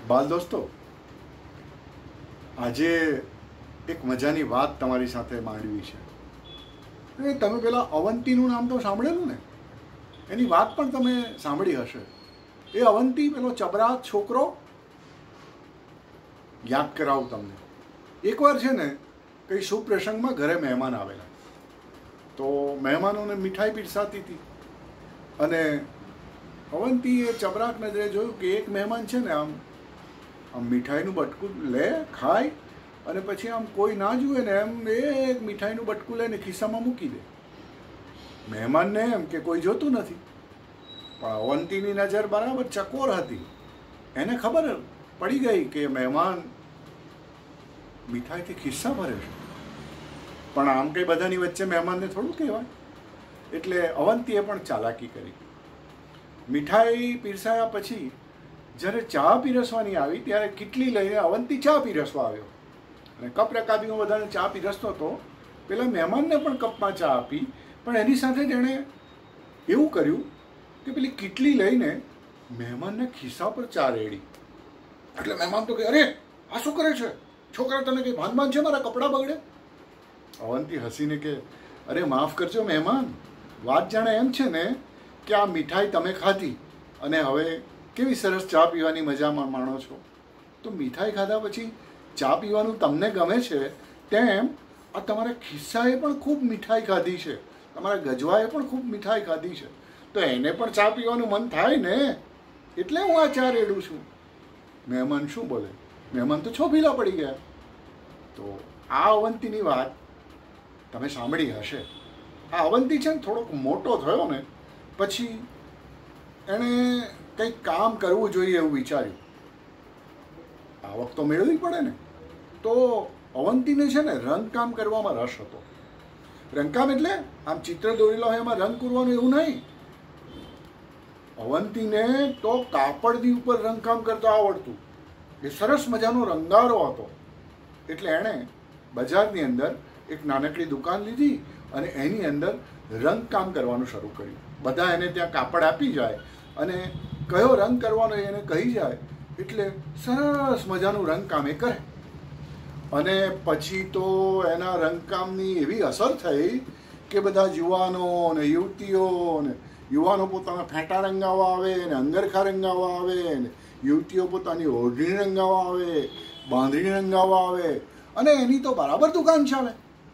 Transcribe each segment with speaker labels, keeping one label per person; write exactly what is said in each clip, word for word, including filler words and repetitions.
Speaker 1: બાલ દોસ્તો, આજે એક મજાની વાત તમારી સાથે માંડવી છે. તમે પેલા અવંતીનું નામ તો સાંભળેલું ને? એની વાત પણ તમે સાંભળી હશે. એ અવંતી પેલો ચબરા છોકરો, યાદ કરાવું તમને. એકવાર છે ને કંઈ શુભ પ્રસંગમાં ઘરે મહેમાન આવેલા, તો મહેમાનોને મીઠાઈ પીરસાતી હતી અને અવંતીએ ચબરાક નજરે જોયું કે એક મહેમાન છે ને આમ આમ મીઠાઈનું બટકું લે, ખાય અને પછી આમ કોઈ ના જુએ ને એમ એક મીઠાઈનું બટકું લઈને ખિસ્સામાં મૂકી દે. મહેમાનને એમ કે કોઈ જોતું નથી, પણ અવંતીની નજર બરાબર ચકોર હતી. એને ખબર પડી ગઈ કે મહેમાન મીઠાઈથી ખિસ્સા ભરે છે, પણ આમ કંઈ બધાની વચ્ચે મહેમાનને થોડું કહેવાય. એટલે અવંતીએ પણ ચાલાકી કરી. મીઠાઈ પીરસાયા પછી જ્યારે ચા પીરસવાની આવી ત્યારે કીટલી લઈને અવંતી ચા પીરસવા આવ્યો અને કપ રકાબીમાં બધાને ચા પીરસતો હતો. પેલા મહેમાનને પણ કપમાં ચા આપી, પણ એની સાથે જ એણે એવું કર્યું કે પેલી કીટલી લઈને મહેમાનને ખિસ્સા પર ચા રેડી. એટલે મહેમાન તો કે, અરે આ શું કરે છે છોકરા, તને કંઈ ભાન ભાન છે, મારા કપડાં બગડે? અવંતી હસીને કે, અરે માફ કરજો મહેમાન, વાત જાણે એમ છે ને કે આ મીઠાઈ તમે ખાધી અને હવે કેવી સરસ ચા પીવાની મજામાં માણો છો, તો મીઠાઈ ખાધા પછી ચા પીવાનું તમને ગમે છે, તેમ આ તમારા ખિસ્સાએ પણ ખૂબ મીઠાઈ ખાધી છે, તમારા ગજવાએ પણ ખૂબ મીઠાઈ ખાધી છે, તો એને પણ ચા પીવાનું મન થાય ને, એટલે હું આ ચા રેડું છું. મહેમાન શું બોલે? મહેમાન તો છોભીલા પડી ગયા. તો આ અવંતીની વાત તમે સાંભળી હશે. આ અવંતી છે ને થોડોક મોટો થયો ને પછી એણે કંઈક કામ કરવું જોઈએ એવું વિચાર્યું. આવક તો મેળવવી પડે ને, તો અવંતીને છે ને રંગકામ કરવામાં રસ હતો. રંગકામ એટલે આમ ચિત્ર દોરેલો હોય એમાં રંગ પૂરવાનું એવું નહીં. અવંતીને તો કાપડની ઉપર રંગકામ કરતા આવડતું. એ સરસ મજાનો રંગારો હતો. એટલે એણે બજારની અંદર એક નાનકડી દુકાન લીધી અને એની અંદર રંગકામ કરવાનું શરૂ કર્યું. બધા એને ત્યાં કાપડ આપી જાય અને કયો રંગ કરવાનો એને કહી જાય એટલે સરસ મજાનું રંગકામ એ કરે. અને પછી તો એના રંગકામની એવી અસર થઈ કે બધા યુવાનો ને યુવતીઓ ને યુવાનો પોતાના ફેંટા રંગાવવા આવે ને અંગરખા રંગાવવા આવે ને યુવતીઓ પોતાની ઓઢણી રંગાવવા આવે, બાંધણી રંગાવવા આવે અને એની તો બરાબર દુકાન ચાલે.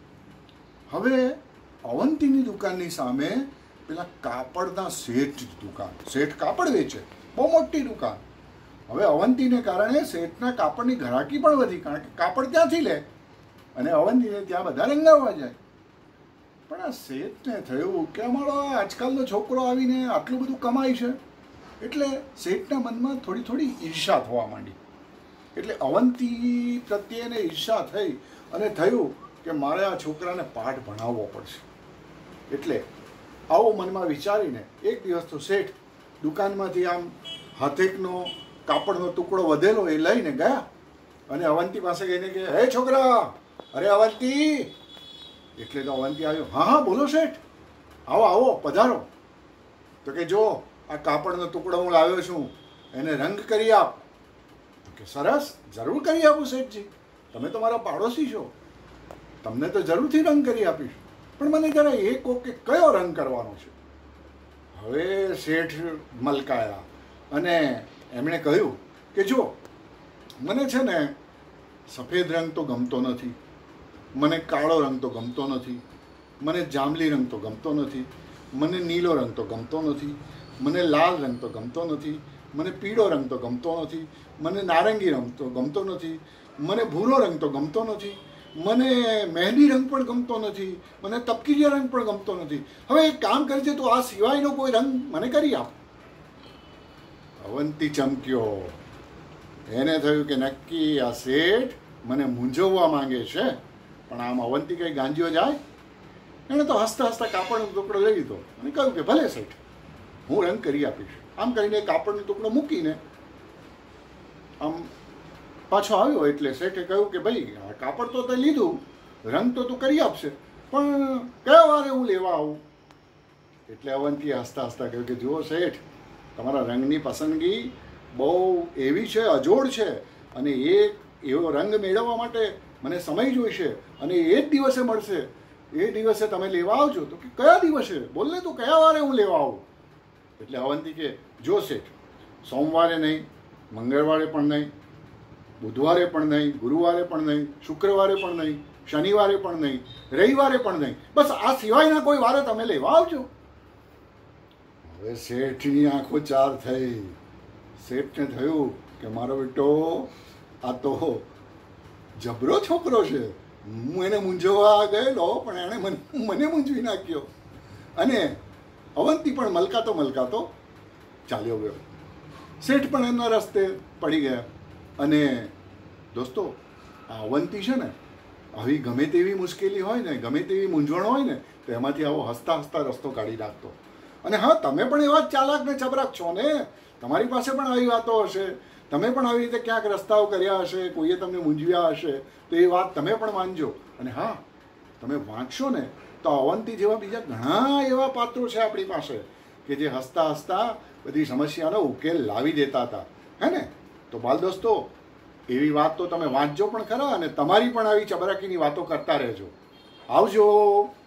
Speaker 1: હવે અવંતીની દુકાનની સામે પેલા કાપડના શેઠ દુકાન, શેઠ કાપડ વેચે, બહુ મોટી દુકાન. હવે અવંતીને કારણે શેઠના કાપડની ઘરાકી પણ વધી, કારણ કે કાપડ ત્યાંથી લે અને અવંતીને ત્યાં બધા રંગાવવા જાય. પણ આ શેઠને થયું કે અમારો આજકાલનો છોકરો આવીને આટલું બધું કમાય છે, એટલે શેઠના મનમાં થોડી થોડી ઈર્ષા થવા માંડી. એટલે અવંતી પ્રત્યેને ઈર્ષા થઈ અને થયું કે મારે આ છોકરાને પાઠ ભણાવવો પડશે. એટલે આવો મનમાં વિચારીને એક દિવસ તો શેઠ દુકાનમાંથી આમ હાથેકનો કાપડનો ટુકડો વધેલો એ લઈને ગયા અને અવંતી પાસે ગઈને કે, હે છોકરા, અરે અવંતી. એટલે તો અવંતી આવ્યો, હા હા બોલો શેઠ, આવો આવો પધારો. તો કે જો આ કાપડનો ટુકડો હું લાવ્યો છું, એને રંગ કરી આપ. તો કે સરસ, જરૂર કરી આપું શેઠજી, તમે તો મારા પાડોશી છો, તમને તો જરૂરથી રંગ કરી આપીશ, પણ મને જરા એ કહો કે કયો રંગ કરવાનો છે. હવે શેઠ મલકાયા અને એમણે કહ્યું કે જો મને છે ને સફેદ રંગ તો ગમતો નથી, મને કાળો રંગ તો ગમતો નથી, મને જાંબલી રંગ તો ગમતો નથી, મને નીલો રંગ તો ગમતો નથી, મને લાલ રંગ તો ગમતો નથી, મને પીળો રંગ તો ગમતો નથી, મને નારંગી રંગ તો ગમતો નથી, મને ભૂરો રંગ તો ગમતો નથી, મને મહેંદી રંગ પણ ગમતો નથી, મને તપકીરિયા રંગ પણ ગમતો નથી. હવે એક કામ કરજે, તું આ સિવાયનો કોઈ રંગ મને કરી આપ. અવંતી ચમક્યો. એને થયું કે નક્કી આ શેઠ મને મૂંઝવવા માંગે છે, પણ આમ અવંતી કંઈ ગાંજીઓ જાય. એણે તો હસતા હસતા કાપડનો ટુકડો લઈ લીધો અને કહ્યું કે ભલે શેઠ, હું રંગ કરી આપીશ. આમ કરીને કાપડનો ટુકડો મૂકીને આમ પાછો આવ્યો. એટલે શેઠે કહ્યું કે ભાઈ, આ કાપડ તો તે લીધું, રંગ તો તું કરી આપશે, પણ કયા વારે હું લેવા આવું? એટલે અવંતીએ હસતા હસતા કહ્યું કે જુઓ શેઠ, તમારા રંગની પસંદગી બહુ એવી છે, અજોડ છે, અને એ એવો રંગ મેળવવા માટે મને સમય જોઈશે, અને એ જ દિવસે મળશે. એ દિવસે તમે લેવા આવજો. તો કે કયા દિવસે? બોલ ને તું, કયા વારે હું લેવા આવું? એટલે અવંતી કે જો શેઠ, સોમવારે નહીં, મંગળવારે પણ નહીં, બુધવારે પણ નહીં, ગુરુવારે પણ નહીં, શુક્રવારે પણ નહીં, શનિવારે પણ નહીં, રવિવારે પણ નહીં, બસ આ સિવાયના કોઈ વારે તમે લેવા આવજો. હવે શેઠની આંખો ચાર થઈ. શેઠને થયું કે મારો બેટો આ તો જબરો છોકરો છે. હું એને મૂંઝવવા ગયેલો, પણ એણે મને મને મૂંઝવી નાખ્યો. અને અવંતી પણ મલકાતો મલકાતો ચાલ્યો ગયો. શેઠ પણ એમના રસ્તે પડી ગયા. અને દોસ્તો, આ અવંતી છે ને, આવી ગમે તેવી મુશ્કેલી હોય ને, ગમે તેવી મૂંઝવણ હોય ને, તો એમાંથી આવો હસતા હસતા રસ્તો કાઢી નાખતો. અને હા, તમે પણ એવા જ ચાલાક ને ચબરાક છો ને. તમારી પાસે પણ આવી વાતો હશે. તમે પણ આવી રીતે ક્યાંક રસ્તાઓ કર્યા હશે, કોઈએ તમને મૂંઝવ્યા હશે, તો એ વાત તમે પણ માનજો. અને હા, તમે વાંચશો ને તો અવંતી જેવા બીજા ઘણા એવા પાત્રો છે આપણી પાસે કે જે હસતા હસતા બધી સમસ્યાનો ઉકેલ લાવી દેતા હતા, હે ને? તો બાલ દોસ્તો, એવી વાત તો તમે વાંચજો પણ ખરા, અને તમારી પણ આવી ચબરાકીની વાતો કરતા રહેજો. આવજો.